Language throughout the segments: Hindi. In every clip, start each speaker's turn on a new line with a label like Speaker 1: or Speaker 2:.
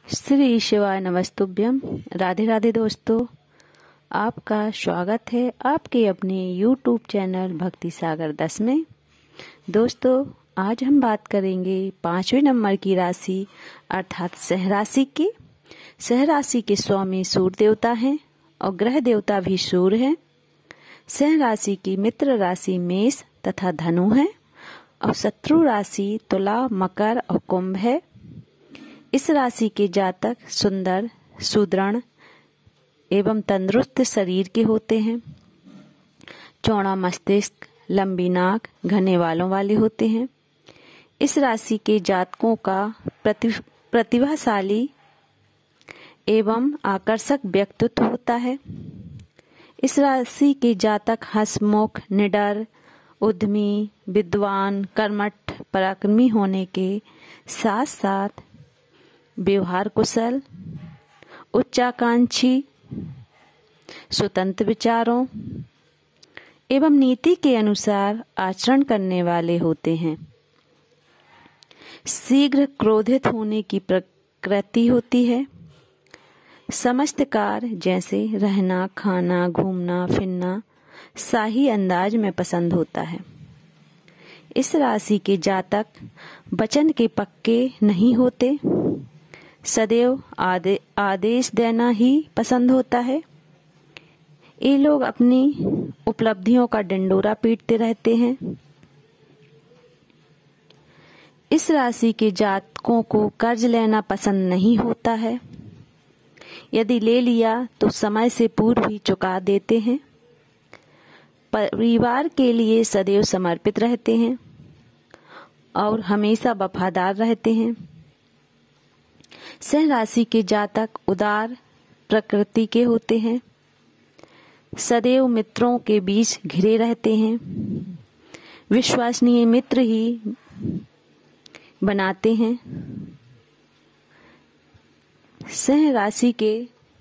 Speaker 1: श्री शिवाय नमस्तुभ्यम। राधे राधे दोस्तों, आपका स्वागत है आपके अपने YouTube चैनल भक्ति सागर 10 में। दोस्तों, आज हम बात करेंगे 5वें नंबर की राशि अर्थात सह राशि की। सह राशि के स्वामी सूर्य देवता हैं और ग्रह देवता भी सूर्य हैं। सह राशि की मित्र राशि मेष तथा धनु है और शत्रु राशि तुला, मकर और कुंभ है। इस राशि के जातक सुंदर, सुदृढ़ एवं तंदुरुस्त शरीर के होते हैं। चौड़ा मस्तिष्क, लंबी नाक, घने बालों वाले होते हैं। इस राशि के जातकों का प्रतिभाशाली एवं आकर्षक व्यक्तित्व होता है। इस राशि के जातक हंसमुख, निडर, उद्यमी, विद्वान, कर्मठ, पराक्रमी होने के साथ साथ व्यवहार कुशल, उच्चाकांक्षी, स्वतंत्र विचारों एवं नीति के अनुसार आचरण करने वाले होते हैं। शीघ्र क्रोधित होने की प्रकृति होती है। समस्त कार्य जैसे रहना, खाना, घूमना फिरना शाही अंदाज में पसंद होता है। इस राशि के जातक वचन के पक्के नहीं होते। सदैव आदेश देना ही पसंद होता है। ये लोग अपनी उपलब्धियों का डंडोरा पीटते रहते हैं। इस राशि के जातकों को कर्ज लेना पसंद नहीं होता है। यदि ले लिया तो समय से पूर्व ही चुका देते हैं। परिवार के लिए सदैव समर्पित रहते हैं और हमेशा वफादार रहते हैं। सह राशि के जातक उदार प्रकृति के होते हैं। सदैव मित्रों के बीच घिरे रहते हैं। विश्वसनीय मित्र ही बनाते हैं। सह राशि के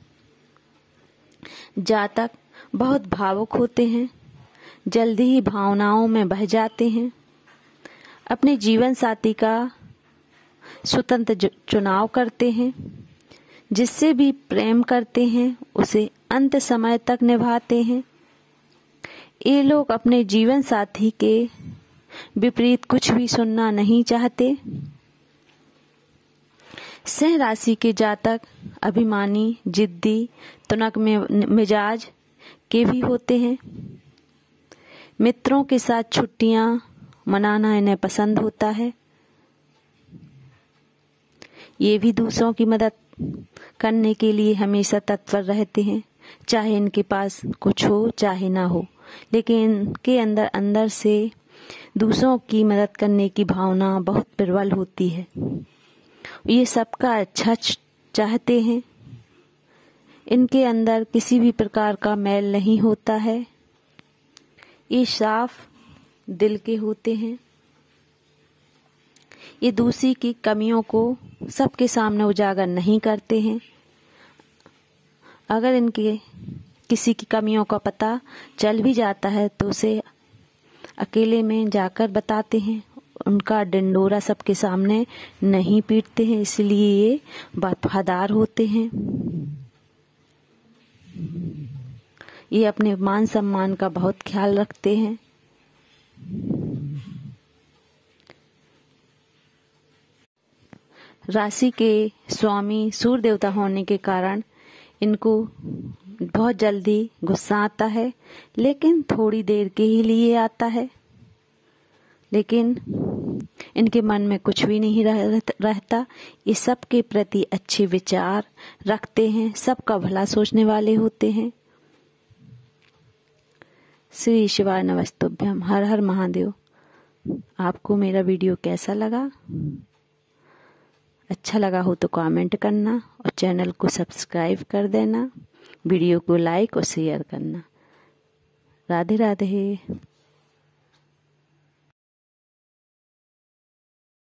Speaker 1: जातक बहुत भावुक होते हैं। जल्दी ही भावनाओं में बह जाते हैं। अपने जीवन साथी का स्वतंत्र चुनाव करते हैं। जिससे भी प्रेम करते हैं उसे अंत समय तक निभाते हैं। ये लोग अपने जीवन साथी के विपरीत कुछ भी सुनना नहीं चाहते। सह राशि के जातक अभिमानी, जिद्दी, तुनक में मिजाज के भी होते हैं। मित्रों के साथ छुट्टियां मनाना इन्हें पसंद होता है। ये भी दूसरों की मदद करने के लिए हमेशा तत्पर रहते हैं। चाहे इनके पास कुछ हो चाहे ना हो, लेकिन इनके अंदर से दूसरों की मदद करने की भावना बहुत प्रबल होती है। ये सबका अच्छा चाहते हैं। इनके अंदर किसी भी प्रकार का मैल नहीं होता है। ये साफ दिल के होते हैं। ये दूसरी की कमियों को सबके सामने उजागर नहीं करते हैं। अगर इनके किसी की कमियों का पता चल भी जाता है तो उसे अकेले में जाकर बताते हैं। उनका डंडोरा सबके सामने नहीं पीटते हैं, इसलिए ये वफादार होते हैं। ये अपने मान सम्मान का बहुत ख्याल रखते हैं। राशि के स्वामी सूर्य देवता होने के कारण इनको बहुत जल्दी गुस्सा आता है, लेकिन थोड़ी देर के ही लिए आता है। लेकिन इनके मन में कुछ भी नहीं रहता। ये सबके प्रति अच्छे विचार रखते हैं। सबका भला सोचने वाले होते हैं। श्री शिवाय नमस्तुभ्यम। हर हर महादेव। आपको मेरा वीडियो कैसा लगा? अच्छा लगा हो तो कमेंट करना और चैनल को सब्सक्राइब कर देना। वीडियो को लाइक और शेयर करना। राधे राधे।